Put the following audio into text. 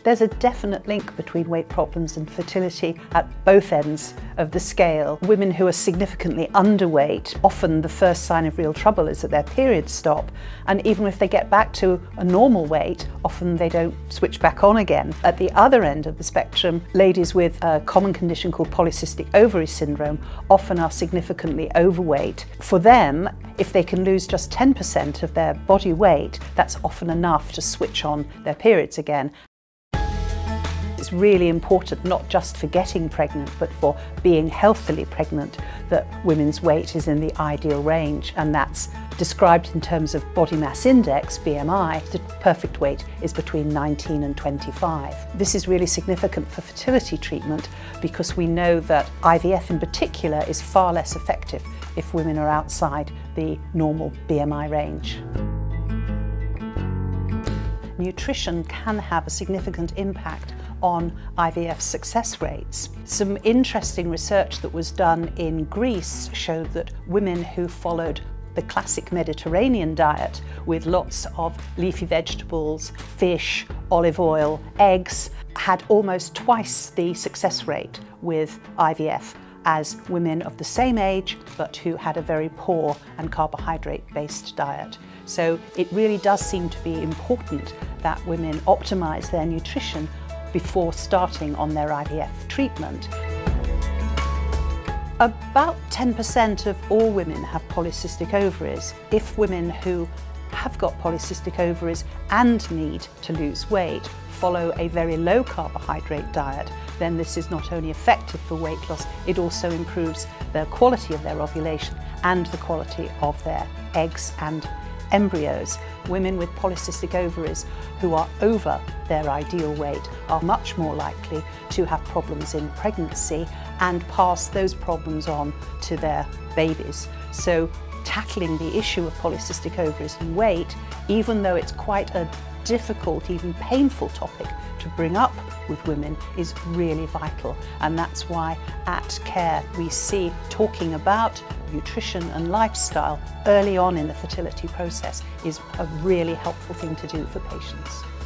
There's a definite link between weight problems and fertility at both ends of the scale. Women who are significantly underweight, often the first sign of real trouble is that their periods stop, and even if they get back to a normal weight, often they don't switch back on again. At the other end of the spectrum, ladies with a common condition called polycystic ovary syndrome often are significantly overweight. For them, if they can lose just 10% of their body weight, that's often enough to switch on their periods again. It's really important, not just for getting pregnant, but for being healthily pregnant, that women's weight is in the ideal range, and that's described in terms of body mass index, BMI. The perfect weight is between 19 and 25. This is really significant for fertility treatment because we know that IVF in particular is far less effective if women are outside the normal BMI range. Nutrition can have a significant impact on IVF success rates. Some interesting research that was done in Greece showed that women who followed the classic Mediterranean diet with lots of leafy vegetables, fish, olive oil, eggs, had almost twice the success rate with IVF as women of the same age but who had a very poor and carbohydrate-based diet. So it really does seem to be important that women optimise their nutrition before starting on their IVF treatment. About 10% of all women have polycystic ovaries. If women who have got polycystic ovaries and need to lose weight follow a very low carbohydrate diet, then this is not only effective for weight loss, it also improves the quality of their ovulation and the quality of their eggs and embryos. Women with polycystic ovaries who are over their ideal weight are much more likely to have problems in pregnancy and pass those problems on to their babies. So tackling the issue of polycystic ovaries and weight, even though it's quite a difficult, even painful topic to bring up with women, is really vital. And that's why at CARE we see talking about nutrition and lifestyle early on in the fertility process is a really helpful thing to do for patients.